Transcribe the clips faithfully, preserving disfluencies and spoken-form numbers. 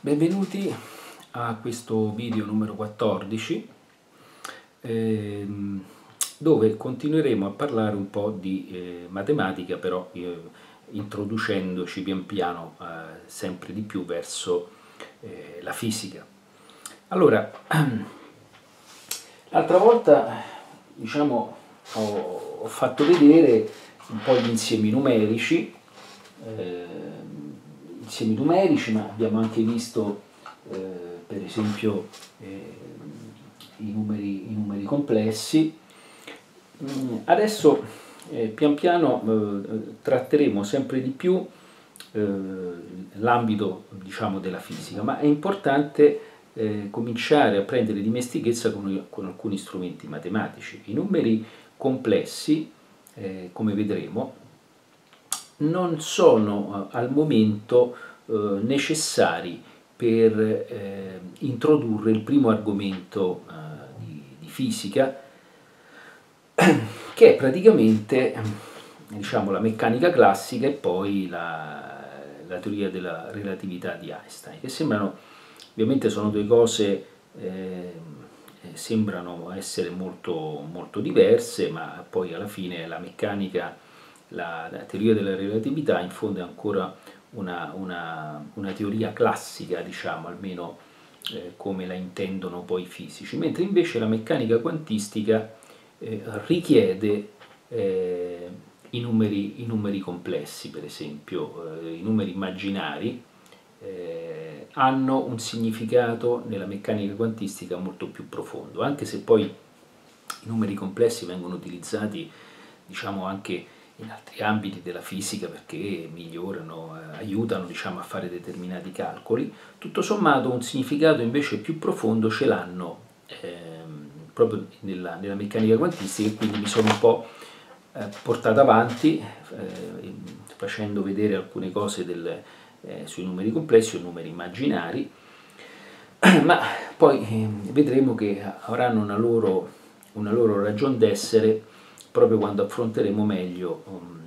Benvenuti a questo video numero quattordici ehm, dove continueremo a parlare un po' di eh, matematica, però eh, introducendoci pian piano eh, sempre di più verso eh, la fisica. Allora, l'altra volta diciamo, ho, ho fatto vedere un po' gli insiemi numerici, eh, insiemi numerici, ma abbiamo anche visto eh, per esempio eh, i, numeri, i numeri complessi. Adesso eh, pian piano eh, tratteremo sempre di più eh, l'ambito, diciamo, della fisica, ma è importante eh, cominciare a prendere dimestichezza con, con alcuni strumenti matematici. I numeri complessi, eh, come vedremo, non sono al momento eh, necessari per eh, introdurre il primo argomento eh, di, di fisica, che è praticamente, diciamo, la meccanica classica e poi la, la teoria della relatività di Einstein, che sembrano, ovviamente sono due cose, eh, sembrano essere molto, molto diverse, ma poi alla fine la meccanica, la, la teoria della relatività in fondo è ancora una, una, una teoria classica, diciamo, almeno eh, come la intendono poi i fisici, mentre invece la meccanica quantistica eh, richiede eh, i, numeri, i numeri complessi, per esempio eh, i numeri immaginari eh, hanno un significato nella meccanica quantistica molto più profondo, anche se poi i numeri complessi vengono utilizzati, diciamo, anche in altri ambiti della fisica perché migliorano, eh, aiutano, diciamo, a fare determinati calcoli. Tutto sommato un significato invece più profondo ce l'hanno ehm, proprio nella, nella meccanica quantistica, e quindi mi sono un po' eh, portato avanti eh, facendo vedere alcune cose del, eh, sui numeri complessi o numeri immaginari, ma poi eh, vedremo che avranno una loro, una loro ragion d'essere proprio quando affronteremo meglio um,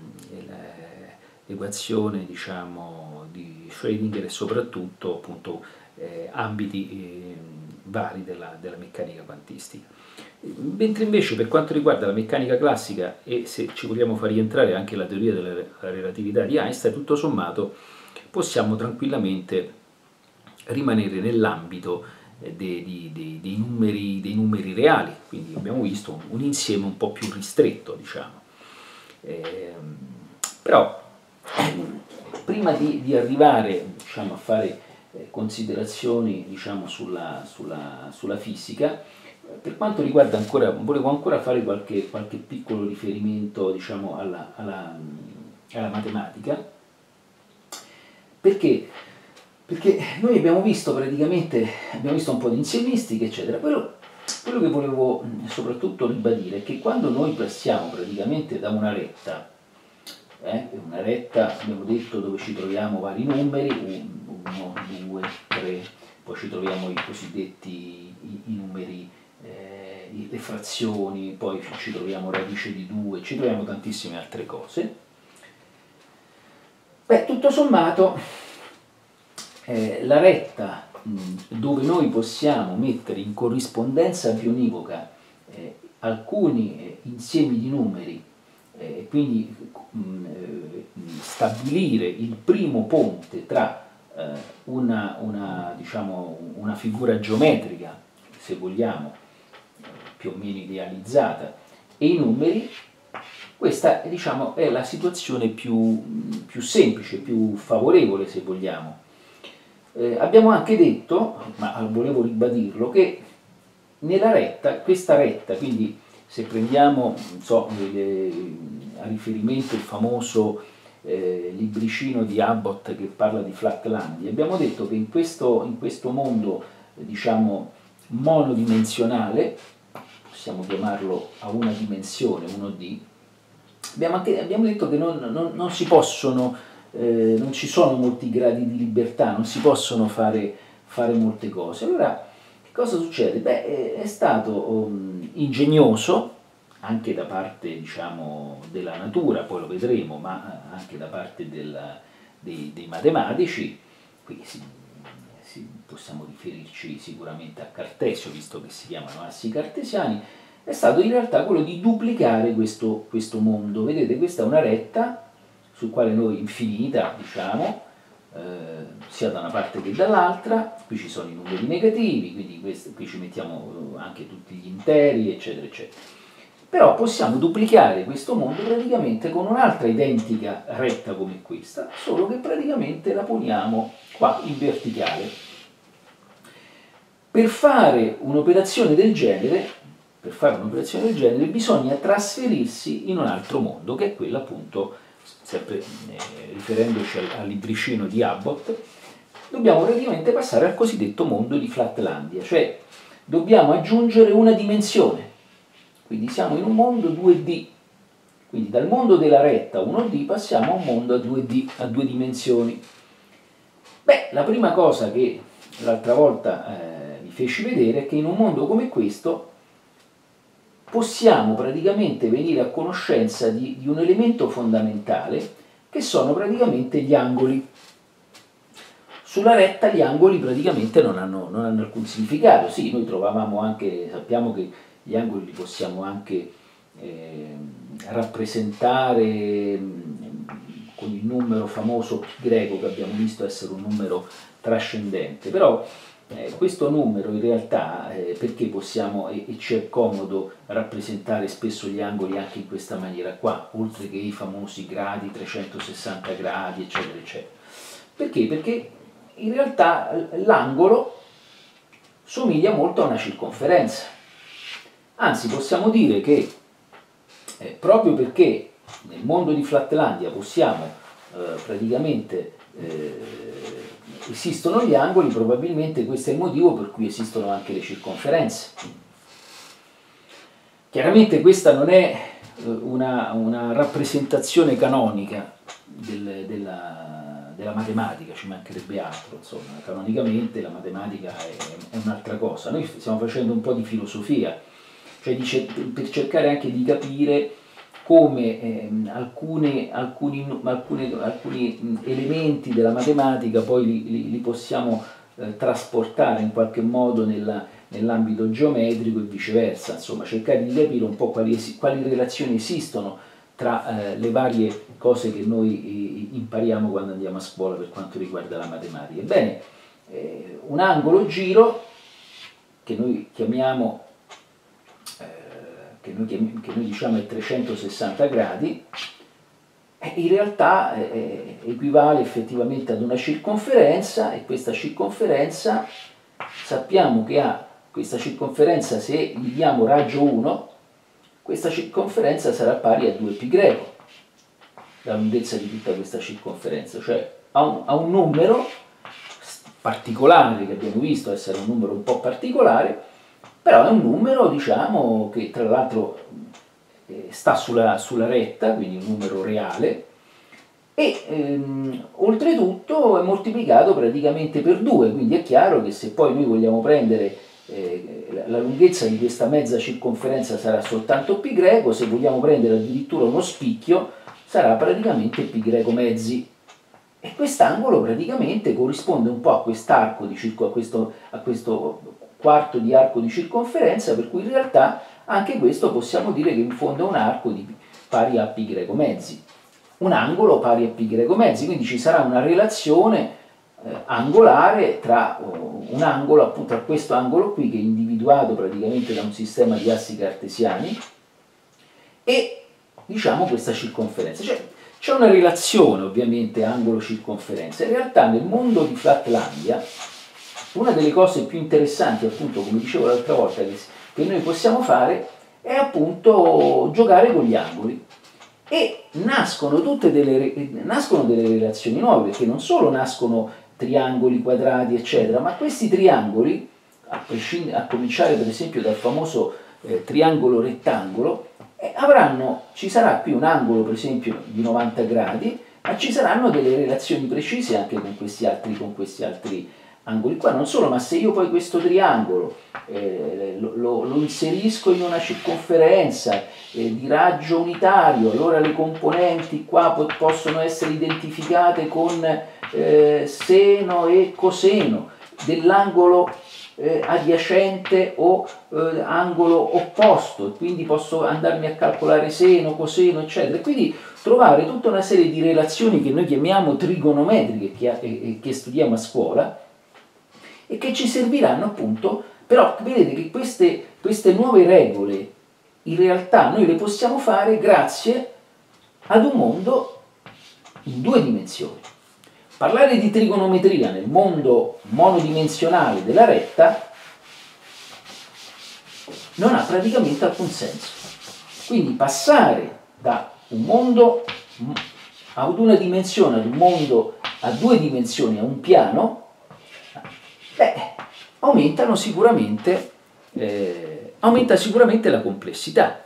l'equazione, diciamo, di Schrödinger e soprattutto appunto eh, ambiti eh, vari della, della meccanica quantistica. Mentre invece per quanto riguarda la meccanica classica, e se ci vogliamo far rientrare anche la teoria della relatività di Einstein, tutto sommato possiamo tranquillamente rimanere nell'ambito Dei, dei, dei, numeri, dei numeri reali, quindi abbiamo visto un, un insieme un po' più ristretto, diciamo. Eh, però prima di, di arrivare, diciamo, a fare eh, considerazioni, diciamo, sulla, sulla, sulla fisica, per quanto riguarda ancora, volevo ancora fare qualche, qualche piccolo riferimento, diciamo, alla, alla, alla matematica, perché Perché noi abbiamo visto praticamente, abbiamo visto un po' di insiemistica, eccetera. Quello, quello che volevo soprattutto ribadire è che quando noi passiamo praticamente da una retta, eh, una retta, abbiamo detto, dove ci troviamo vari numeri, uno, due, tre, poi ci troviamo i cosiddetti i, i numeri, eh, le frazioni, poi ci troviamo radice di due, ci troviamo tantissime altre cose. Beh, tutto sommato, Eh, la retta mh, dove noi possiamo mettere in corrispondenza bionivoca eh, alcuni eh, insiemi di numeri e eh, quindi mh, eh, stabilire il primo ponte tra eh, una, una, diciamo, una figura geometrica, se vogliamo, più o meno idealizzata, e i numeri, questa, diciamo, è la situazione più, più semplice, più favorevole, se vogliamo. Eh, abbiamo anche detto, ma volevo ribadirlo, che nella retta, questa retta, quindi se prendiamo, non so, le, a riferimento il famoso eh, libricino di Abbott che parla di Flatlandia, abbiamo detto che in questo, in questo mondo, eh, diciamo, monodimensionale, possiamo chiamarlo a una dimensione, uno D, abbiamo, anche, abbiamo detto che non, non, non si possono Eh, non ci sono molti gradi di libertà, non si possono fare, fare molte cose. Allora, che cosa succede? Beh, è stato um, ingegnoso, anche da parte, diciamo, della natura, poi lo vedremo, ma anche da parte del, dei, dei matematici. Qui si, si possiamo riferirci sicuramente a Cartesio, visto che si chiamano assi cartesiani, è stato in realtà quello di duplicare questo, questo mondo. Vedete, questa è una retta sul quale noi, infinita, diciamo, eh, sia da una parte che dall'altra, qui ci sono i numeri negativi, quindi questo, qui ci mettiamo anche tutti gli interi, eccetera, eccetera. Però possiamo duplicare questo mondo praticamente con un'altra identica retta come questa, solo che praticamente la poniamo qua in verticale. Per fare un'operazione del genere, per fare un'operazione del genere bisogna trasferirsi in un altro mondo, che è quello appunto, sempre eh, riferendoci al, al libricino di Abbott, dobbiamo praticamente passare al cosiddetto mondo di Flatlandia, cioè dobbiamo aggiungere una dimensione. Quindi siamo in un mondo due D, quindi dal mondo della retta uno D passiamo a un mondo a due D, a due dimensioni. Beh, la prima cosa che l'altra volta eh, vi feci vedere è che in un mondo come questo possiamo praticamente venire a conoscenza di, di un elemento fondamentale che sono praticamente gli angoli. Sulla retta gli angoli praticamente non hanno, non hanno alcun significato. Sì, noi trovavamo anche, sappiamo che gli angoli li possiamo anche eh, rappresentare mh, con il numero famoso pi greco, che abbiamo visto essere un numero trascendente, però eh, questo numero in realtà, eh, perché possiamo, e, e ci è comodo rappresentare spesso gli angoli anche in questa maniera qua, oltre che i famosi gradi, trecentosessanta gradi, eccetera, eccetera. Perché? Perché in realtà l'angolo somiglia molto a una circonferenza. Anzi, possiamo dire che eh, proprio perché nel mondo di Flatlandia possiamo eh, praticamente eh, esistono gli angoli, probabilmente questo è il motivo per cui esistono anche le circonferenze. Chiaramente questa non è eh, una, una rappresentazione canonica del, della, della matematica, ci mancherebbe altro, insomma, canonicamente la matematica è, è un'altra cosa. Noi stiamo facendo un po' di filosofia, cioè dice, per cercare anche di capire come eh, alcune, alcuni, alcune, alcuni elementi della matematica poi li, li, li possiamo eh, trasportare in qualche modo nell'ambito geometrico e viceversa, insomma cercare di capire un po' quali, quali relazioni esistono tra eh, le varie cose che noi eh, impariamo quando andiamo a scuola per quanto riguarda la matematica. Ebbene, eh, un angolo giro, che noi chiamiamo Che noi, che noi diciamo è trecentosessanta gradi, in realtà eh, equivale effettivamente ad una circonferenza, e questa circonferenza sappiamo che ha, questa circonferenza, se gli diamo raggio uno, questa circonferenza sarà pari a due pi greco, la lunghezza di tutta questa circonferenza, cioè ha un, ha un numero particolare che abbiamo visto essere un numero un po' particolare, però è un numero, diciamo, che tra l'altro eh, sta sulla, sulla retta, quindi un numero reale, e ehm, oltretutto è moltiplicato praticamente per due, quindi è chiaro che se poi noi vogliamo prendere eh, la, la lunghezza di questa mezza circonferenza sarà soltanto pi greco, se vogliamo prendere addirittura uno spicchio sarà praticamente pi greco mezzi. E quest'angolo praticamente corrisponde un po' a quest'arco di circo, a questo, a questo quarto di arco di circonferenza, per cui in realtà anche questo possiamo dire che in fondo è un arco di, pari a pi greco mezzi, un angolo pari a pi greco mezzi, quindi ci sarà una relazione eh, angolare tra oh, un angolo, appunto tra questo angolo qui che è individuato praticamente da un sistema di assi cartesiani e diciamo questa circonferenza, cioè c'è una relazione ovviamente angolo-circonferenza. In realtà nel mondo di Flatlandia una delle cose più interessanti, appunto, come dicevo l'altra volta, che, che noi possiamo fare è appunto giocare con gli angoli. E nascono tutte delle, nascono delle relazioni nuove, perché non solo nascono triangoli, quadrati, eccetera, ma questi triangoli, a, a cominciare per esempio dal famoso eh, triangolo rettangolo, eh, avranno, ci sarà qui un angolo per esempio di novanta gradi, ma ci saranno delle relazioni precise anche con questi altri, con questi altri angoli qua. Non solo, ma se io poi questo triangolo eh, lo, lo, lo inserisco in una circonferenza eh, di raggio unitario, allora le componenti qua po possono essere identificate con eh, seno e coseno, dell'angolo eh, adiacente o eh, angolo opposto, e quindi posso andarmi a calcolare seno, coseno, eccetera. E quindi trovare tutta una serie di relazioni che noi chiamiamo trigonometriche, che, eh, che studiamo a scuola, e che ci serviranno appunto, però vedete che queste, queste nuove regole in realtà noi le possiamo fare grazie ad un mondo in due dimensioni. Parlare di trigonometria nel mondo monodimensionale della retta non ha praticamente alcun senso. Quindi passare da un mondo ad una dimensione, ad un mondo a due dimensioni, a un piano, beh, aumentano sicuramente, eh, aumenta sicuramente la complessità.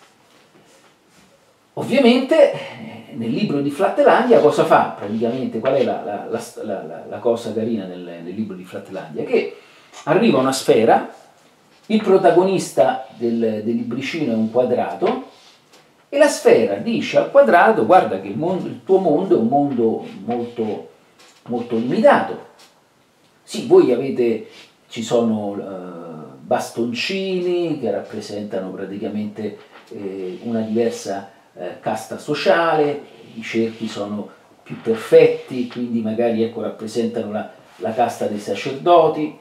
Ovviamente nel libro di Flatlandia cosa fa praticamente? Qual è la, la, la, la, la cosa carina nel, nel libro di Flatlandia? Che arriva una sfera, il protagonista del, del libricino è un quadrato, e la sfera dice al quadrato: guarda che il, mondo, il tuo mondo è un mondo molto, molto limitato. Sì, voi avete, ci sono uh, bastoncini che rappresentano praticamente eh, una diversa eh, casta sociale, i cerchi sono più perfetti, quindi magari ecco, rappresentano la, la casta dei sacerdoti,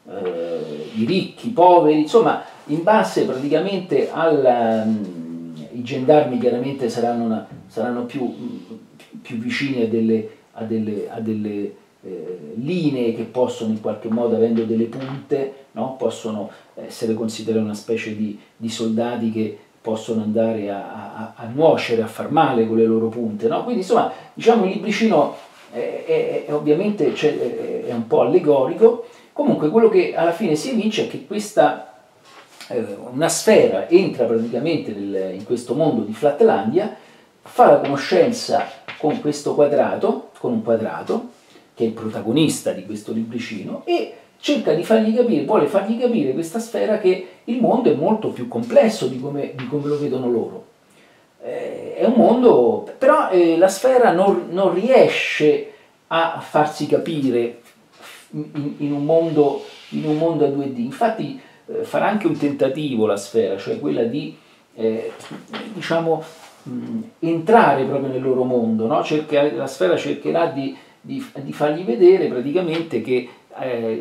eh, i ricchi, i poveri, insomma, in base praticamente al... Um, i gendarmi chiaramente saranno, una, saranno più, più vicini a delle, a delle, a delle eh, linee che possono in qualche modo, avendo delle punte, no? Possono essere considerate una specie di, di soldati che possono andare a, a, a nuocere, a far male con le loro punte. No? Quindi insomma, diciamo, il libricino è, è, è ovviamente cioè, è un po' allegorico. Comunque quello che alla fine si evince è che questa... una sfera entra praticamente nel, in questo mondo di Flatlandia, fa la conoscenza con questo quadrato, con un quadrato, che è il protagonista di questo libricino, e cerca di fargli capire, vuole fargli capire questa sfera che il mondo è molto più complesso di come, di come lo vedono loro. Eh, è un mondo, però eh, la sfera non, non riesce a farsi capire in, in, un mondo, in un mondo a due D. Infatti farà anche un tentativo la sfera, cioè quella di eh, diciamo mh, entrare proprio nel loro mondo, no? Cercherà, la sfera cercherà di, di, di fargli vedere praticamente che eh,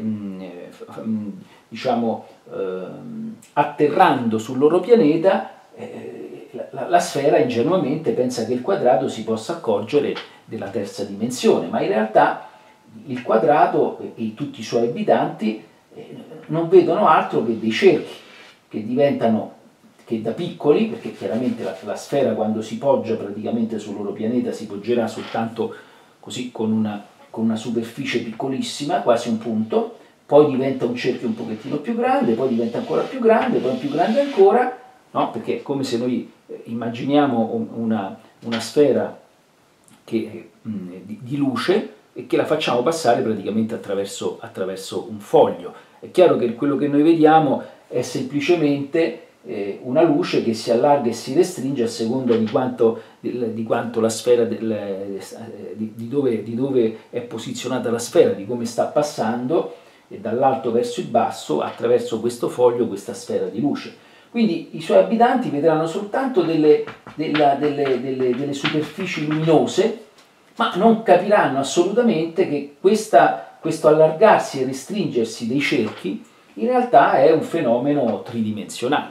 mh, diciamo eh, atterrando sul loro pianeta eh, la, la sfera ingenuamente pensa che il quadrato si possa accorgere della terza dimensione, ma in realtà il quadrato e tutti i suoi abitanti non vedono altro che dei cerchi che diventano, che da piccoli, perché chiaramente la, la sfera quando si poggia praticamente sul loro pianeta si poggerà soltanto così con una, con una superficie piccolissima, quasi un punto, poi diventa un cerchio un pochettino più grande, poi diventa ancora più grande, poi più grande ancora, no? Perché è come se noi immaginiamo una, una sfera che, mh, di, di luce, e che la facciamo passare praticamente attraverso, attraverso un foglio. È chiaro che quello che noi vediamo è semplicemente eh, una luce che si allarga e si restringe a seconda di quanto, di, di quanto la sfera, del, di, di, dove, di dove è posizionata la sfera, di come sta passando e dall'alto verso il basso attraverso questo foglio, questa sfera di luce. Quindi i suoi abitanti vedranno soltanto delle, della, delle, delle, delle superfici luminose, ma non capiranno assolutamente che questa, questo allargarsi e restringersi dei cerchi in realtà è un fenomeno tridimensionale.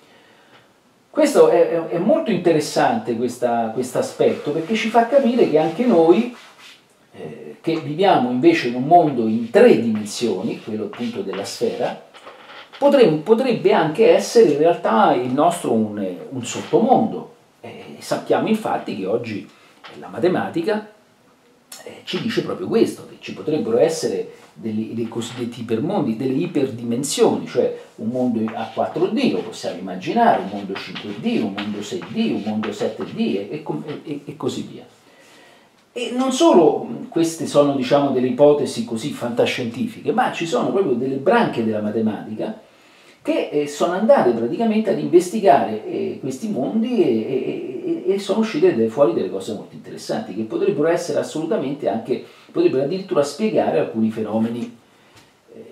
Questo è, è molto interessante, questo aspetto, perché ci fa capire che anche noi, eh, che viviamo invece in un mondo in tre dimensioni, quello appunto della sfera, potremmo, potrebbe anche essere in realtà il nostro un, un sottomondo. Eh, sappiamo infatti che oggi la matematica eh, ci dice proprio questo, che ci potrebbero essere dei, dei cosiddetti ipermondi, delle iperdimensioni, cioè un mondo a quattro D, lo possiamo immaginare, un mondo cinque D, un mondo sei D, un mondo sette D e, e, e così via. E non solo queste sono, diciamo, delle ipotesi così fantascientifiche, ma ci sono proprio delle branche della matematica che eh, sono andate praticamente ad investigare eh, questi mondi e, e, e sono uscite delle, fuori delle cose molto interessanti, che potrebbero essere assolutamente anche, potrebbero addirittura spiegare alcuni fenomeni eh,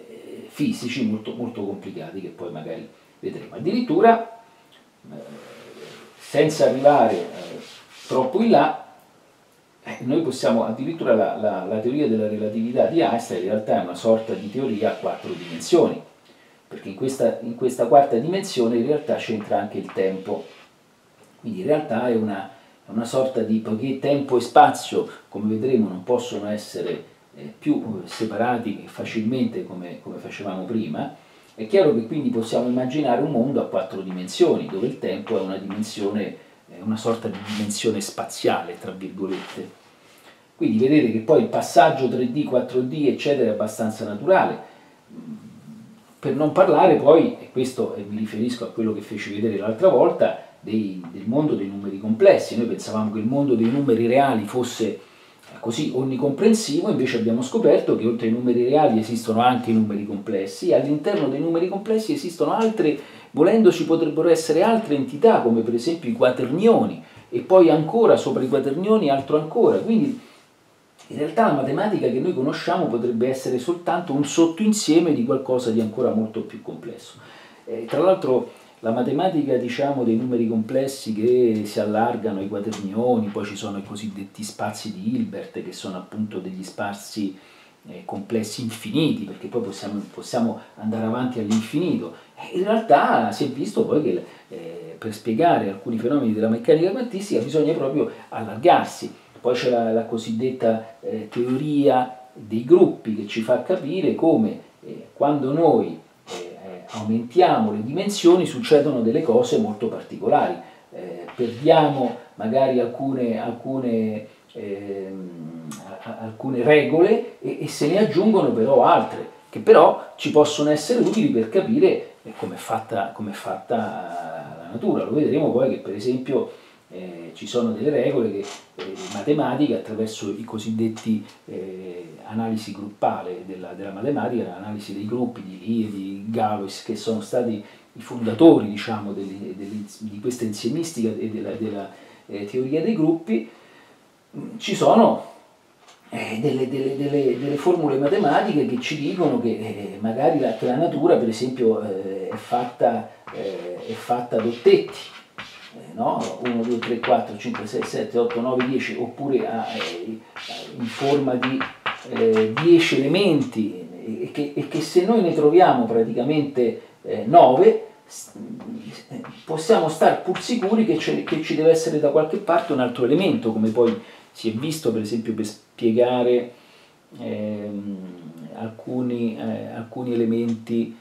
fisici molto, molto complicati che poi magari vedremo. Addirittura, eh, senza arrivare eh, troppo in là, eh, noi possiamo addirittura la, la, la teoria della relatività di Einstein in realtà è una sorta di teoria a quattro dimensioni, perché in questa, in questa quarta dimensione in realtà c'entra anche il tempo, quindi in realtà è una, è una sorta di, poiché tempo e spazio, come vedremo, non possono essere eh, più separati facilmente come, come facevamo prima, è chiaro che quindi possiamo immaginare un mondo a quattro dimensioni, dove il tempo è una dimensione, una sorta di dimensione spaziale, tra virgolette. Quindi vedete che poi il passaggio tre D, quattro D, eccetera, è abbastanza naturale. Per non parlare poi, e questo mi riferisco a quello che feci vedere l'altra volta, dei, del mondo dei numeri complessi. Noi pensavamo che il mondo dei numeri reali fosse così onnicomprensivo, invece abbiamo scoperto che oltre ai numeri reali esistono anche i numeri complessi, e all'interno dei numeri complessi esistono altre, volendo ci potrebbero essere altre entità, come per esempio i quaternioni, e poi ancora sopra i quaternioni altro ancora. Quindi in realtà la matematica che noi conosciamo potrebbe essere soltanto un sottoinsieme di qualcosa di ancora molto più complesso. Eh, tra l'altro la matematica, diciamo, dei numeri complessi che si allargano ai quaternioni, poi ci sono i cosiddetti spazi di Hilbert, che sono appunto degli spazi eh, complessi infiniti, perché poi possiamo, possiamo andare avanti all'infinito. In realtà si è visto poi che eh, per spiegare alcuni fenomeni della meccanica quantistica bisogna proprio allargarsi. Poi c'è la, la cosiddetta eh, teoria dei gruppi, che ci fa capire come eh, quando noi aumentiamo le dimensioni succedono delle cose molto particolari, eh, perdiamo magari alcune, alcune, eh, alcune regole e, e se ne aggiungono però altre, che però ci possono essere utili per capire come è fatta, come è fatta la natura. Lo vedremo poi che per esempio eh, ci sono delle regole che eh, matematiche, attraverso i cosiddetti eh, analisi gruppale della, della matematica, l'analisi dei gruppi di Lie, di Galois, che sono stati i fondatori, diciamo, delle, delle, di questa insiemistica e della, della eh, teoria dei gruppi, ci sono eh, delle, delle, delle, delle formule matematiche che ci dicono che eh, magari la, che la natura, per esempio, eh, è fatta, eh, è fatta ad ottetti, no? uno, due, tre, quattro, cinque, sei, sette, otto, nove, dieci, oppure a, eh, in forma di eh, dieci elementi, e che, e che se noi ne troviamo praticamente eh, nove, possiamo star pur sicuri che, che ci deve essere da qualche parte un altro elemento, come poi si è visto per esempio per spiegare ehm, alcuni, eh, alcuni elementi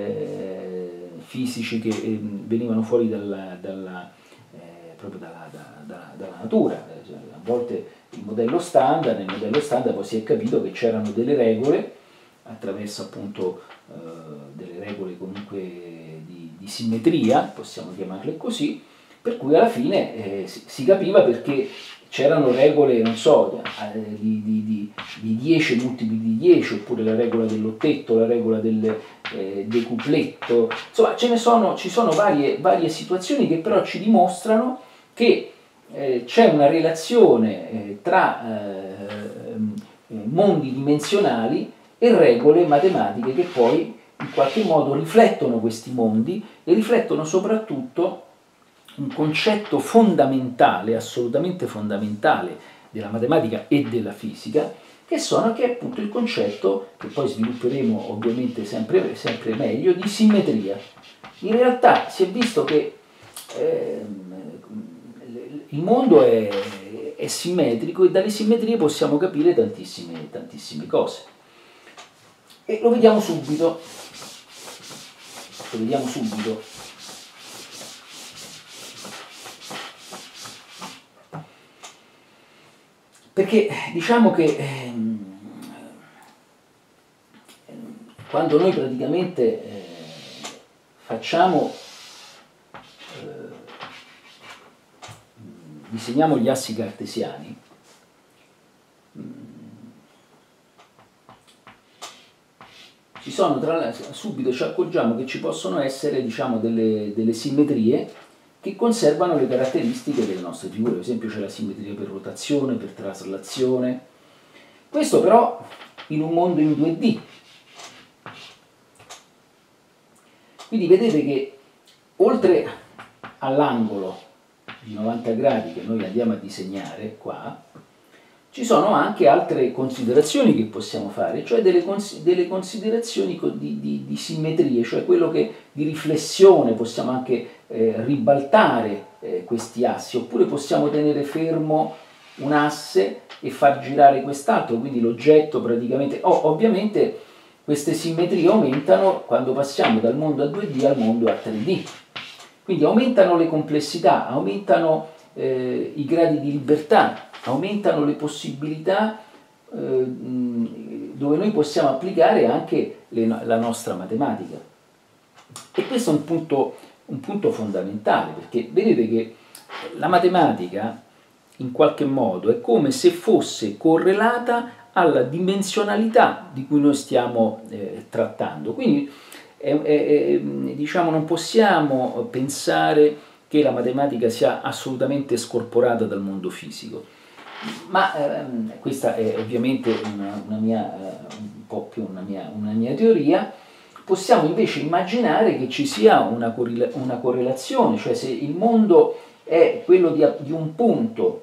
eh, fisici che eh, venivano fuori dalla, dalla, eh, proprio dalla, da, da, dalla natura. A volte il modello standard, nel modello standard poi si è capito che c'erano delle regole, attraverso appunto eh, delle regole comunque di, di simmetria, possiamo chiamarle così, per cui alla fine eh, si, si capiva perché c'erano regole, non so, di, di, di, di dieci multipli di dieci, oppure la regola dell'ottetto, la regola del eh, decupletto, insomma ce ne sono, ci sono varie, varie situazioni che però ci dimostrano che eh, c'è una relazione eh, tra eh, mondi dimensionali e regole matematiche che poi in qualche modo riflettono questi mondi e riflettono soprattutto un concetto fondamentale, assolutamente fondamentale della matematica e della fisica, che sono che è appunto il concetto, che poi svilupperemo ovviamente sempre, sempre meglio, di simmetria. In realtà si è visto che eh, il mondo è, è simmetrico e dalle simmetrie possiamo capire tantissime, tantissime cose. E lo vediamo subito, lo vediamo subito. Perché diciamo che ehm, quando noi praticamente eh, facciamo, eh, disegniamo gli assi cartesiani, ci sono tra, subito ci accorgiamo che ci possono essere, diciamo, delle, delle simmetrie che conservano le caratteristiche delle nostre figure. Per esempio c'è la simmetria per rotazione, per traslazione. Questo però in un mondo in due D. Quindi vedete che oltre all'angolo di novanta gradi che noi andiamo a disegnare qua, ci sono anche altre considerazioni che possiamo fare, cioè delle, cons delle considerazioni di, di, di simmetrie, cioè quello che di riflessione possiamo anche eh, ribaltare eh, questi assi, oppure possiamo tenere fermo un asse e far girare quest'altro, quindi l'oggetto praticamente... Oh, ovviamente queste simmetrie aumentano quando passiamo dal mondo a due D al mondo a tre D, quindi aumentano le complessità, aumentano eh, i gradi di libertà, aumentano le possibilità eh, dove noi possiamo applicare anche le, la nostra matematica. E questo è un punto, un punto fondamentale, perché vedete che la matematica in qualche modo è come se fosse correlata alla dimensionalità di cui noi stiamo eh, trattando. Quindi è, è, è, diciamo, non possiamo pensare che la matematica sia assolutamente scorporata dal mondo fisico, ma ehm, questa è ovviamente una, una mia, un po' più una mia, una mia teoria. Possiamo invece immaginare che ci sia una, una correlazione, cioè se il mondo è quello di, di un punto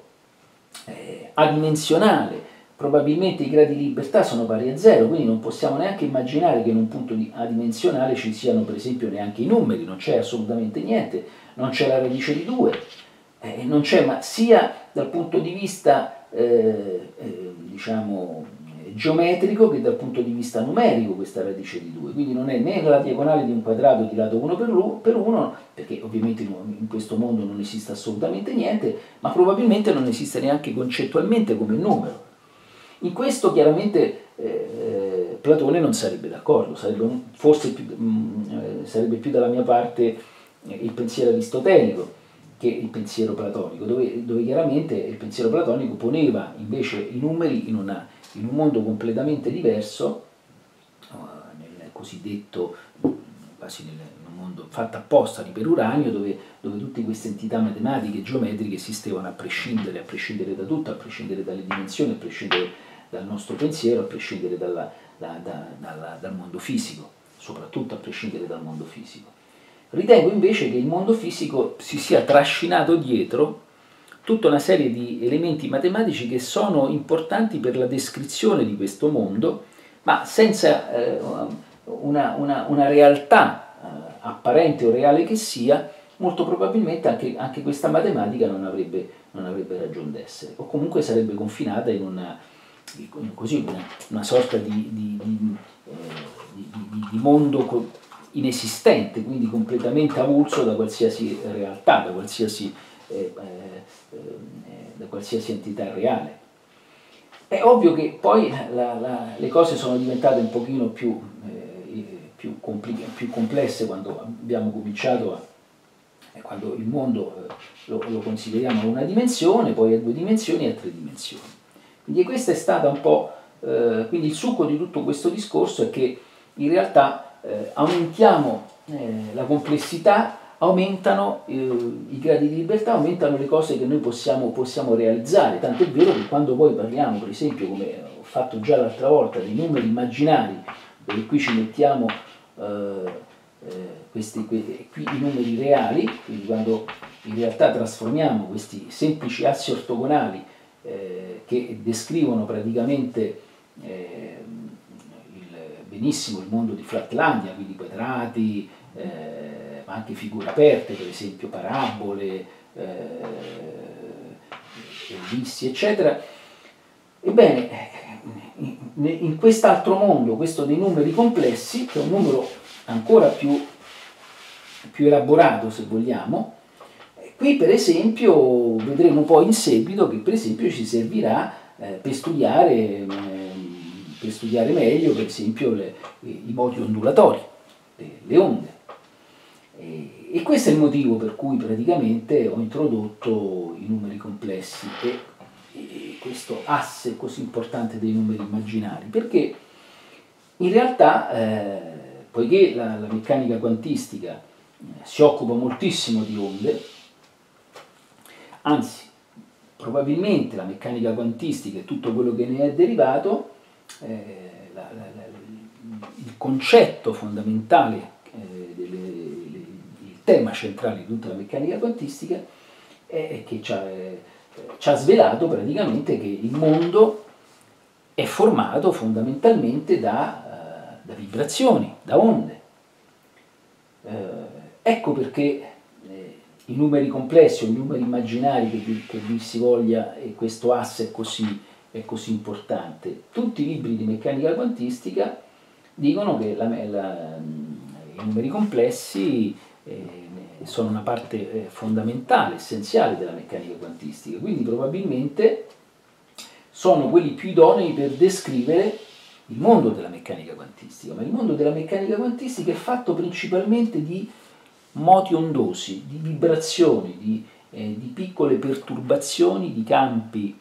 eh, adimensionale, probabilmente i gradi di libertà sono pari a zero, quindi non possiamo neanche immaginare che in un punto adimensionale ci siano per esempio neanche i numeri, non c'è assolutamente niente, non c'è la radice di due, eh, non c'è, ma sia dal punto di vista eh, eh, diciamo geometrico che dal punto di vista numerico questa radice di due, quindi non è né la diagonale di un quadrato di lato uno per uno, perché ovviamente in questo mondo non esiste assolutamente niente, ma probabilmente non esiste neanche concettualmente come numero. In questo chiaramente eh, Platone non sarebbe d'accordo, sarebbe forse più, mh, sarebbe più dalla mia parte il pensiero aristotelico che il pensiero platonico, dove, dove chiaramente il pensiero platonico poneva invece i numeri in, una, in un mondo completamente diverso, uh, nel cosiddetto, quasi nel, in un mondo fatto apposta di Peruranio, dove, dove tutte queste entità matematiche e geometriche esistevano a prescindere, a prescindere da tutto, a prescindere dalle dimensioni, a prescindere dal nostro pensiero, a prescindere dalla, da, da, dalla, dal mondo fisico, soprattutto a prescindere dal mondo fisico. Ritengo invece che il mondo fisico si sia trascinato dietro tutta una serie di elementi matematici che sono importanti per la descrizione di questo mondo, ma senza eh, una, una, una realtà eh, apparente o reale che sia, molto probabilmente anche, anche questa matematica non avrebbe, non avrebbe ragione d'essere, o comunque sarebbe confinata in una, così, una, una sorta di, di, di, eh, di, di, di mondo inesistente, quindi completamente avulso da qualsiasi realtà, da qualsiasi, eh, eh, da qualsiasi entità reale. È ovvio che poi la, la, le cose sono diventate un pochino più, eh, più, più complesse quando abbiamo cominciato a, quando il mondo eh, lo, lo consideriamo a una dimensione, poi a due dimensioni e a tre dimensioni. Quindi questa è stata un po', eh, quindi il succo di tutto questo discorso è che in realtà Eh, aumentiamo eh, la complessità, aumentano eh, i gradi di libertà, aumentano le cose che noi possiamo, possiamo realizzare, tanto è vero che quando poi parliamo, per esempio, come ho fatto già l'altra volta, dei numeri immaginari, dove qui ci mettiamo eh, eh, questi, qui, qui i numeri reali, quindi quando in realtà trasformiamo questi semplici assi ortogonali eh, che descrivono praticamente eh, benissimo il mondo di Flatlandia, quindi quadrati, eh, ma anche figure aperte, per esempio parabole, eh, ellissi, eccetera. Ebbene, in, in quest'altro mondo, questo dei numeri complessi, che è un numero ancora più, più elaborato, se vogliamo, qui per esempio vedremo poi in seguito che per esempio ci servirà eh, per studiare eh, per studiare meglio, per esempio, le, i moti ondulatori, le, le onde. E, e questo è il motivo per cui praticamente ho introdotto i numeri complessi e, e questo asse così importante dei numeri immaginari, perché in realtà, eh, poiché la, la meccanica quantistica eh, si occupa moltissimo di onde, anzi, probabilmente la meccanica quantistica e tutto quello che ne è derivato, Eh, la, la, la, il concetto fondamentale eh, delle, tema centrale di tutta la meccanica quantistica, è che ci ha, eh, ci ha svelato praticamente che il mondo è formato fondamentalmente da, uh, da vibrazioni, da onde. Uh, ecco perché eh, i numeri complessi o i numeri immaginari che, che vi si voglia, e questo asse è così, è così importante. Tutti i libri di meccanica quantistica dicono che la, la, i numeri complessi eh, sono una parte eh, fondamentale, essenziale della meccanica quantistica, quindi probabilmente sono quelli più idonei per descrivere il mondo della meccanica quantistica. Ma il mondo della meccanica quantistica è fatto principalmente di moti ondosi, di vibrazioni, di, eh, di piccole perturbazioni di campi,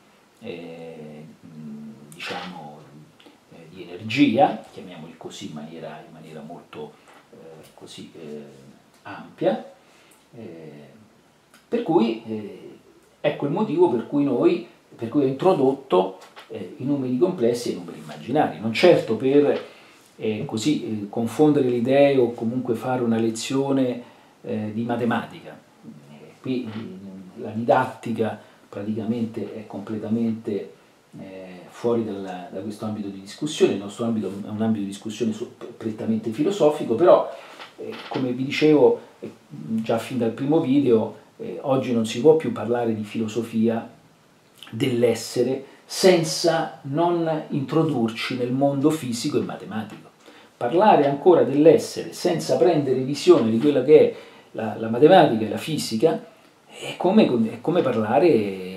eh, diciamo, eh, di energia, chiamiamoli così in maniera, in maniera molto eh, così, eh, ampia, eh, per cui eh, ecco il motivo per cui noi per cui ho introdotto eh, i numeri complessi e i numeri immaginari, non certo per eh, così eh, confondere le idee o comunque fare una lezione eh, di matematica. Eh, qui eh, la didattica praticamente è completamente eh, fuori dalla, da questo ambito di discussione. Il nostro ambito è un ambito di discussione prettamente filosofico, però eh, come vi dicevo eh, già fin dal primo video, eh, oggi non si può più parlare di filosofia dell'essere senza non introdurci nel mondo fisico e matematico. Parlare ancora dell'essere senza prendere visione di quella che è la, la matematica e la fisica è come, è come parlare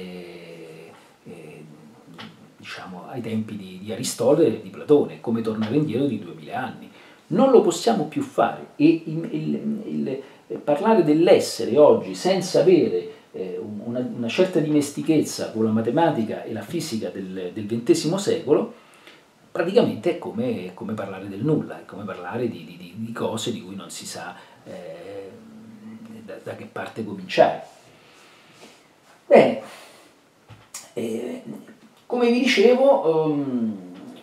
eh, eh, diciamo, ai tempi di, di Aristotele e di Platone, è come tornare indietro di duemila anni. Non lo possiamo più fare e il, il, il, il parlare dell'essere oggi senza avere Una, una certa dimestichezza con la matematica e la fisica del, del ventesimo secolo, praticamente è come, è come parlare del nulla, è come parlare di, di, di cose di cui non si sa eh, da, da che parte cominciare. Bene, eh, come vi dicevo, um,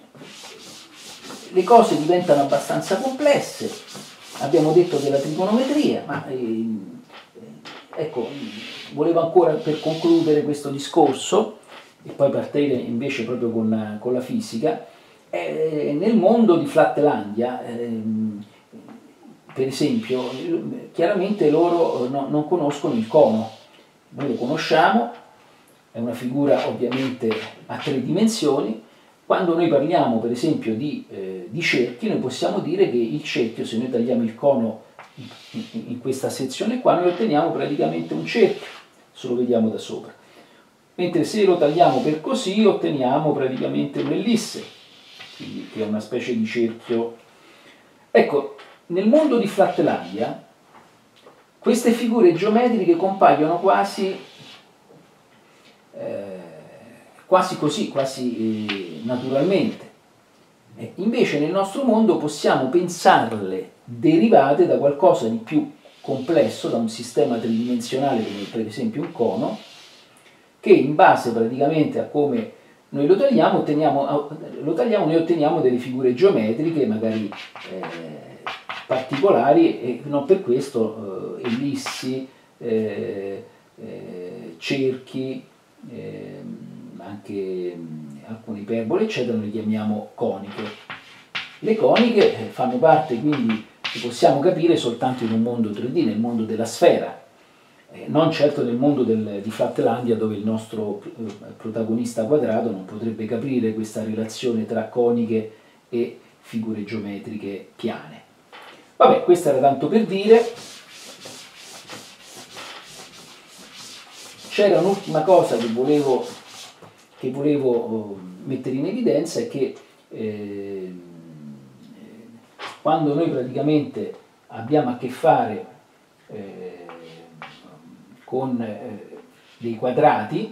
le cose diventano abbastanza complesse. Abbiamo detto della trigonometria, ma eh, ecco, volevo ancora, per concludere questo discorso, e poi partire invece proprio con, con la fisica, eh, nel mondo di Flatlandia, eh, per esempio, chiaramente loro no, non conoscono il cono, noi lo conosciamo, è una figura ovviamente a tre dimensioni. Quando noi parliamo per esempio di, eh, di cerchi, noi possiamo dire che il cerchio, se noi tagliamo il cono in questa sezione qua, noi otteniamo praticamente un cerchio, se lo vediamo da sopra, mentre se lo tagliamo per così otteniamo praticamente un'ellisse, quindi che è una specie di cerchio. Ecco, nel mondo di Flatlandia queste figure geometriche compaiono quasi eh, quasi così, quasi eh, naturalmente. Eh, invece nel nostro mondo possiamo pensarle derivate da qualcosa di più complesso, da un sistema tridimensionale come per esempio un cono, che in base praticamente a come noi lo tagliamo, otteniamo, lo tagliamo noi otteniamo delle figure geometriche magari eh, particolari, e non per questo eh, ellissi, eh, eh, cerchi, eh, anche alcune iperbole eccetera, noi le chiamiamo coniche. Le coniche fanno parte, quindi li possiamo capire soltanto in un mondo tre D, nel mondo della sfera, eh, non certo nel mondo del, di Flatlandia, dove il nostro eh, protagonista quadrato non potrebbe capire questa relazione tra coniche e figure geometriche piane. Vabbè, questo era tanto per dire. C'era un'ultima cosa che volevo, che volevo mettere in evidenza, è che eh, quando noi praticamente abbiamo a che fare eh, con eh, dei quadrati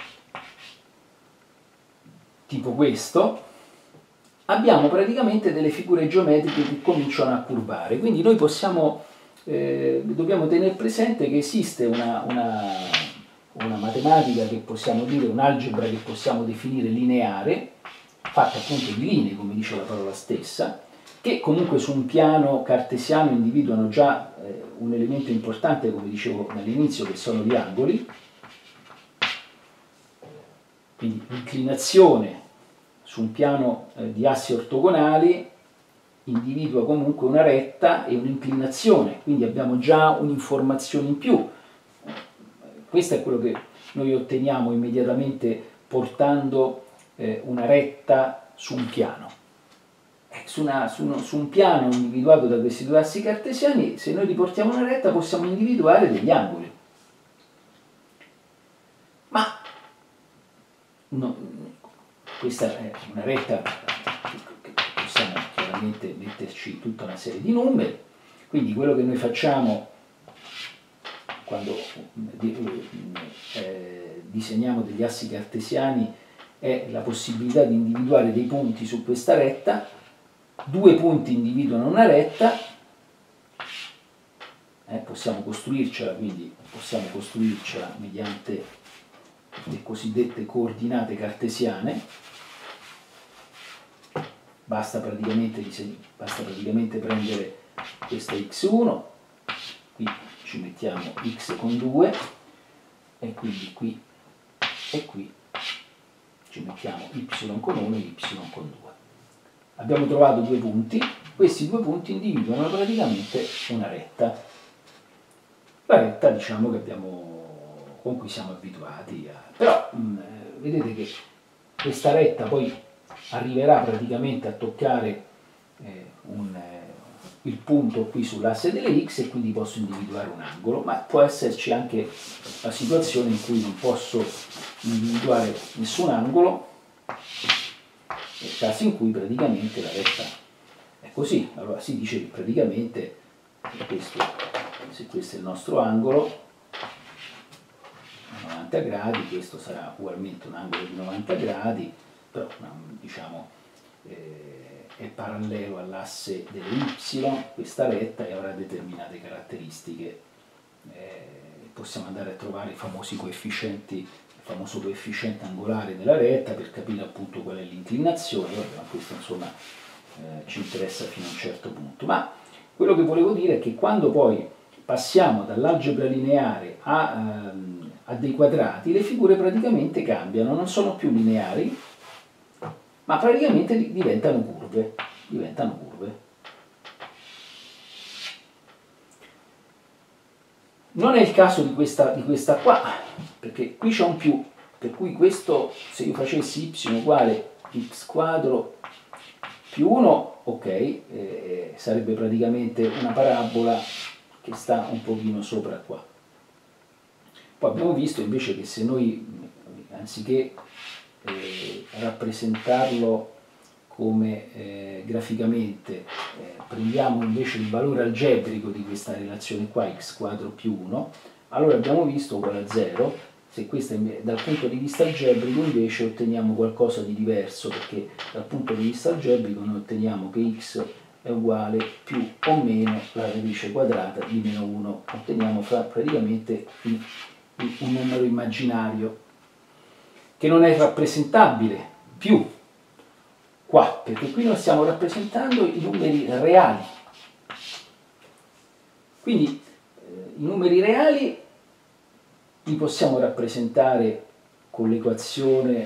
tipo questo, abbiamo praticamente delle figure geometriche che cominciano a curvare, quindi noi possiamo, eh, dobbiamo tenere presente che esiste una, una, una matematica che possiamo dire, un'algebra che possiamo definire lineare, fatta appunto di linee, come dice la parola stessa, che comunque su un piano cartesiano individuano già eh, un elemento importante, come dicevo dall'inizio, che sono gli angoli. Quindi l'inclinazione su un piano eh, di assi ortogonali individua comunque una retta e un'inclinazione, quindi abbiamo già un'informazione in più. Questo è quello che noi otteniamo immediatamente portando eh, una retta su un piano. Eh, su, una, su, uno, su un piano individuato da questi due assi cartesiani, se noi riportiamo una retta possiamo individuare degli angoli. Ma no, questa è una retta che possiamo chiaramente metterci tutta una serie di numeri, quindi quello che noi facciamo quando eh, disegniamo degli assi cartesiani è la possibilità di individuare dei punti su questa retta. Due punti individuano una retta, eh, possiamo costruircela, quindi possiamo costruircela mediante le cosiddette coordinate cartesiane. Basta praticamente, basta praticamente prendere questa x uno, qui ci mettiamo x con due, e quindi qui e qui ci mettiamo y con uno e y con due. Abbiamo trovato due punti, questi due punti individuano praticamente una retta. La retta, diciamo, che abbiamo, con cui siamo abituati a... Però mh, vedete che questa retta poi arriverà praticamente a toccare eh, un, eh, il punto qui sull'asse delle x, e quindi posso individuare un angolo, ma può esserci anche la situazione in cui non posso individuare nessun angolo, nel caso in cui praticamente la retta è così. Allora si dice che praticamente questo, se questo è il nostro angolo a novanta gradi, questo sarà ugualmente un angolo di novanta gradi, però diciamo eh, è parallelo all'asse delle y, questa retta, e avrà determinate caratteristiche. Eh, possiamo andare a trovare i famosi coefficienti, famoso coefficiente angolare della retta per capire appunto qual è l'inclinazione. Ma questo insomma eh, ci interessa fino a un certo punto. Ma quello che volevo dire è che quando poi passiamo dall'algebra lineare a, ehm, a dei quadrati, le figure praticamente cambiano, non sono più lineari, ma praticamente diventano curve. Diventano curve. Non è il caso di questa, di questa qua, perché qui c'è un più, per cui questo, se io facessi y uguale x quadro più uno, ok, eh, sarebbe praticamente una parabola che sta un pochino sopra qua. Poi abbiamo visto invece che se noi, anziché eh, rappresentarlo come eh, graficamente, eh, prendiamo invece il valore algebrico di questa relazione qua, x quadro più uno, allora abbiamo visto uguale a zero. Se questo è, dal punto di vista algebrico invece otteniamo qualcosa di diverso, perché dal punto di vista algebrico noi otteniamo che x è uguale più o meno la radice quadrata di meno uno, otteniamo fra praticamente un, un numero immaginario che non è rappresentabile più qua, perché qui noi stiamo rappresentando i numeri reali. Quindi eh, i numeri reali li possiamo rappresentare con l'equazione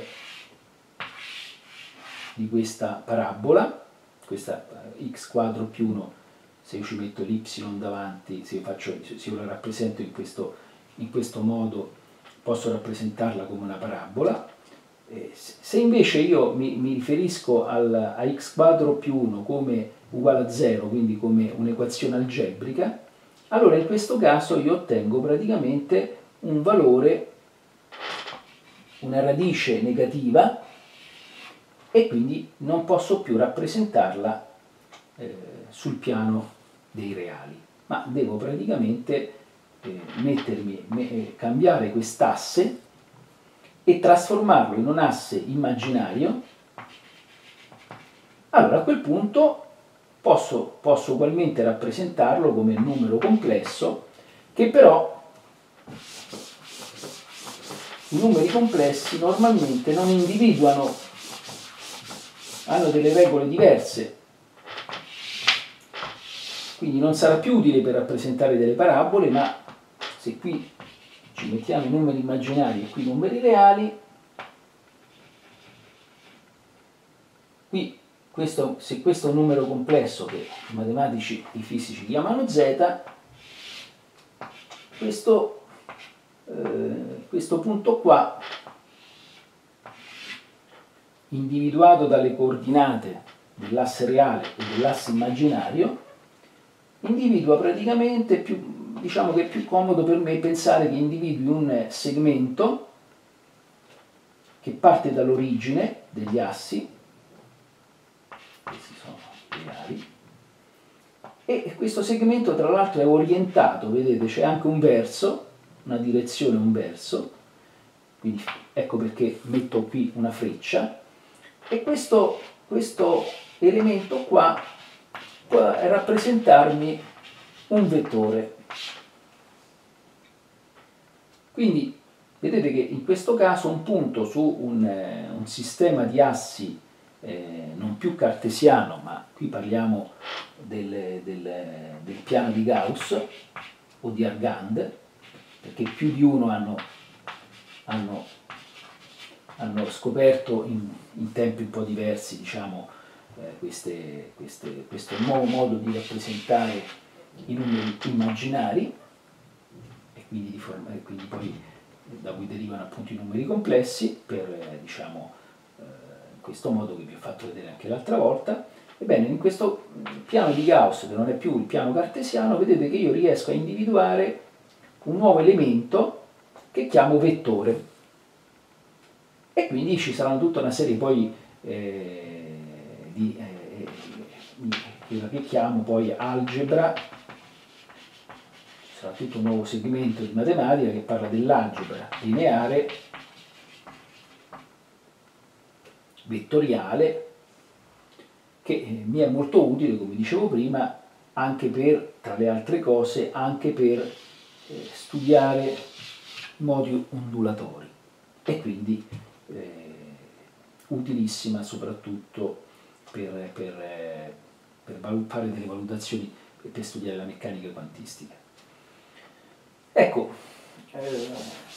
di questa parabola, questa x quadro più uno, se io ci metto l'y davanti, se io, faccio, se io la rappresento in questo, in questo modo, posso rappresentarla come una parabola. Se invece io mi, mi riferisco al, a x quadro più uno come uguale a zero, quindi come un'equazione algebrica, allora in questo caso io ottengo praticamente un valore, una radice negativa, e quindi non posso più rappresentarla eh, sul piano dei reali, ma devo praticamente eh, mettermi, me, cambiare quest'asse e trasformarlo in un asse immaginario. Allora a quel punto posso, posso ugualmente rappresentarlo come numero complesso, che però i numeri complessi normalmente non individuano, hanno delle regole diverse quindi non sarà più utile per rappresentare delle parabole, ma se qui ci mettiamo i numeri immaginari e qui i numeri reali, qui questo, se questo è un numero complesso che i matematici, i fisici chiamano z, questo, eh, questo punto qua, individuato dalle coordinate dell'asse reale e dell'asse immaginario, individua praticamente più, diciamo che è più comodo per me pensare che individui un segmento che parte dall'origine degli assi, questi sono reali, e questo segmento tra l'altro è orientato, vedete c'è anche un verso, una direzione, un verso, quindi ecco perché metto qui una freccia, e questo, questo elemento qua può rappresentarmi un vettore. Quindi vedete che in questo caso un punto su un, eh, un sistema di assi eh, non più cartesiano, ma qui parliamo del, del, del piano di Gauss o di Argand, perché più di uno hanno, hanno, hanno scoperto in, in tempi un po' diversi, diciamo, eh, queste, queste, questo nuovo modo di rappresentare i numeri immaginari, e quindi, di forma, e quindi poi da cui derivano appunto i numeri complessi, per eh, diciamo eh, in questo modo che vi ho fatto vedere anche l'altra volta. Ebbene, in questo piano di Gauss, che non è più il piano cartesiano, vedete che io riesco a individuare un nuovo elemento che chiamo vettore, e quindi ci saranno tutta una serie poi eh, di eh, quello che chiamo poi algebra. Sarà tutto un nuovo segmento di matematica che parla dell'algebra lineare vettoriale, che mi è molto utile, come dicevo prima, anche per, tra le altre cose, anche per eh, studiare modi ondulatori, e quindi eh, utilissima soprattutto per, per, eh, per fare delle valutazioni e per studiare la meccanica quantistica. Ecco, eh,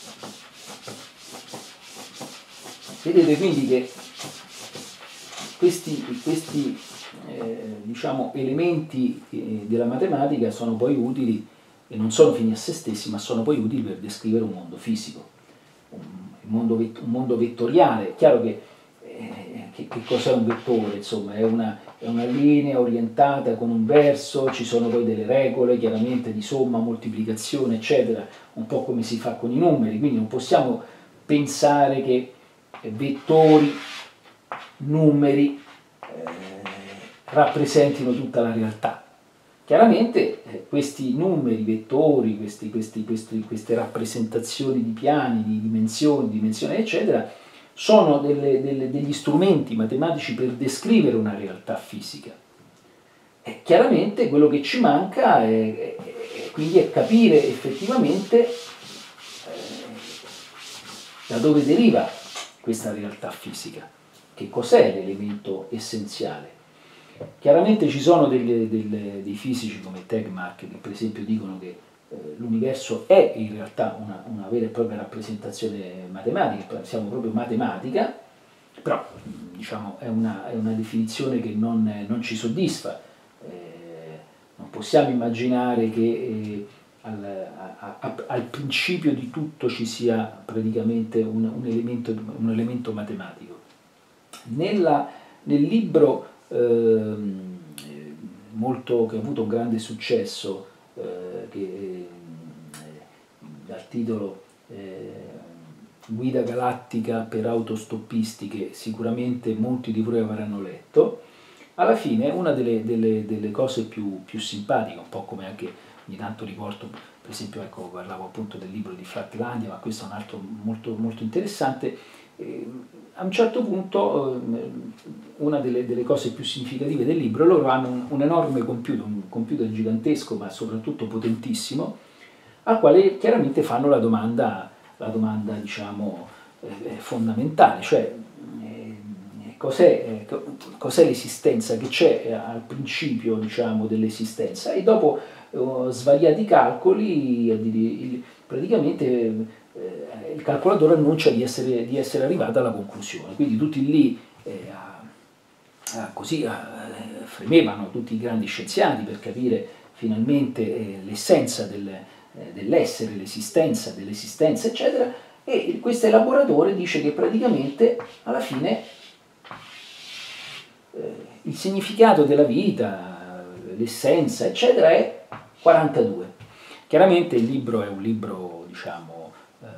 vedete quindi che questi, questi eh, diciamo, elementi eh, della matematica sono poi utili, e non sono fini a se stessi, ma sono poi utili per descrivere un mondo fisico, un mondo, un mondo vettoriale. È chiaro che, eh, che, che cos'è un vettore? Insomma, è una, è una linea orientata con un verso, ci sono poi delle regole, chiaramente di somma, moltiplicazione, eccetera, un po' come si fa con i numeri, quindi non possiamo pensare che vettori, numeri eh, rappresentino tutta la realtà. Chiaramente eh, questi numeri, vettori, questi, questi, questi, queste rappresentazioni di piani, di dimensioni, dimensioni eccetera, sono delle, delle, degli strumenti matematici per descrivere una realtà fisica. E chiaramente quello che ci manca è, è, è, quindi è capire effettivamente eh, da dove deriva questa realtà fisica, che cos'è l'elemento essenziale. Chiaramente ci sono delle, delle, dei fisici come Tegmark che per esempio dicono che eh, l'universo è in realtà una, una vera e propria rappresentazione matematica, siamo proprio matematica, però diciamo, è, una, è una definizione che non, non ci soddisfa. Eh, non possiamo immaginare che eh, al, a, a, al principio di tutto ci sia praticamente un, un, elemento, un elemento matematico. Nella, nel libro eh, molto, che ha avuto un grande successo, eh, che, eh, dal titolo eh, Guida galattica per autostoppisti, che sicuramente molti di voi avranno letto, alla fine una delle, delle, delle cose più, più simpatiche, un po' come anche ogni tanto riporto, per esempio, ecco, parlavo appunto del libro di Flatlandia, ma questo è un altro molto, molto interessante. Eh, a un certo punto eh, una delle, delle cose più significative del libro, loro hanno un, un enorme computer, un computer gigantesco ma soprattutto potentissimo, al quale chiaramente fanno la domanda, la domanda diciamo, eh, fondamentale, cioè eh, cos'è, eh, cos'è l'esistenza, che c'è al principio, diciamo, dell'esistenza, e dopo eh, svariati calcoli il, praticamente eh, il calcolatore annuncia di essere, di essere arrivato alla conclusione. Quindi tutti lì eh, a, a, così a, fremevano tutti i grandi scienziati per capire finalmente eh, l'essenza del, eh, dell'essere, l'esistenza, dell'esistenza, eccetera, e questo elaboratore dice che praticamente alla fine eh, il significato della vita, l'essenza, eccetera, è quarantadue. Chiaramente il libro è un libro, diciamo, eh,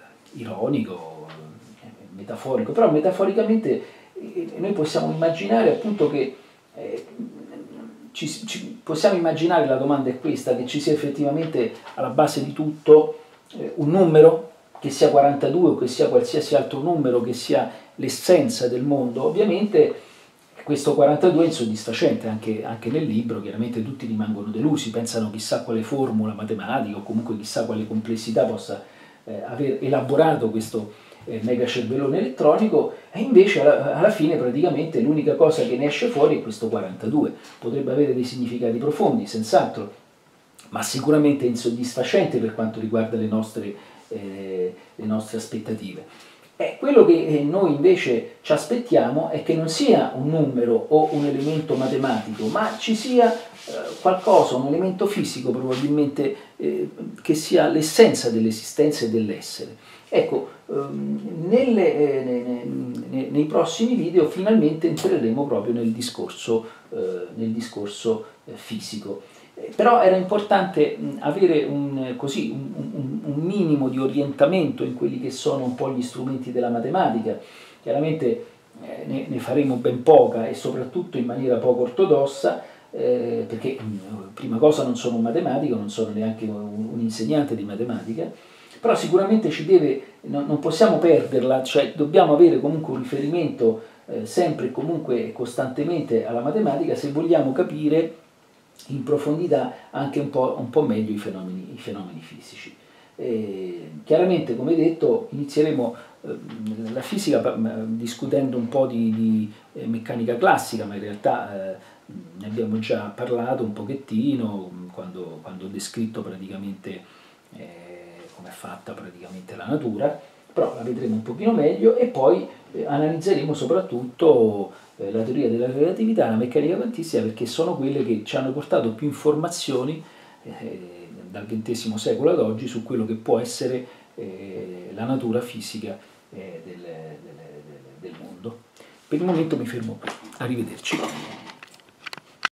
ironico, metaforico, però metaforicamente eh, noi possiamo immaginare appunto che eh, ci, ci, possiamo immaginare, la domanda è questa, che ci sia effettivamente alla base di tutto eh, un numero, che sia quarantadue o che sia qualsiasi altro numero, che sia l'essenza del mondo. Ovviamente questo quarantadue è insoddisfacente, anche, anche nel libro chiaramente tutti rimangono delusi, pensano chissà quale formula matematica o comunque chissà quale complessità possa eh, aver elaborato questo eh, megacervellone elettronico, e invece alla, alla fine praticamente l'unica cosa che ne esce fuori è questo quarantadue. Potrebbe avere dei significati profondi, senz'altro, ma sicuramente è insoddisfacente per quanto riguarda le nostre, eh, le nostre aspettative. Eh, quello che eh, noi invece ci aspettiamo è che non sia un numero o un elemento matematico, ma ci sia eh, qualcosa, un elemento fisico probabilmente, eh, che sia l'essenza dell'esistenza e dell'essere. Ecco, ehm, nelle, eh, nei, nei, nei prossimi video finalmente entreremo proprio nel discorso, eh, nel discorso eh, fisico. Però era importante avere un, così, un, un, un minimo di orientamento in quelli che sono un po' gli strumenti della matematica. Chiaramente eh, ne, ne faremo ben poca e soprattutto in maniera poco ortodossa, eh, perché prima cosa non sono un matematico, non sono neanche un, un insegnante di matematica, però sicuramente ci deve, no, non possiamo perderla, cioè dobbiamo avere comunque un riferimento eh, sempre e comunque costantemente alla matematica se vogliamo capire in profondità anche un po', un po' meglio i fenomeni, i fenomeni fisici. E chiaramente, come detto, inizieremo eh, la fisica discutendo un po' di, di eh, meccanica classica, ma in realtà eh, ne abbiamo già parlato un pochettino quando, quando ho descritto praticamente eh, come è fatta praticamente la natura, però la vedremo un pochino meglio, e poi eh, analizzeremo soprattutto eh, la teoria della relatività e la meccanica quantistica, perché sono quelle che ci hanno portato più informazioni eh, dal ventesimo secolo ad oggi su quello che può essere eh, la natura fisica eh, del, del, del mondo. Per il momento mi fermo qui, arrivederci.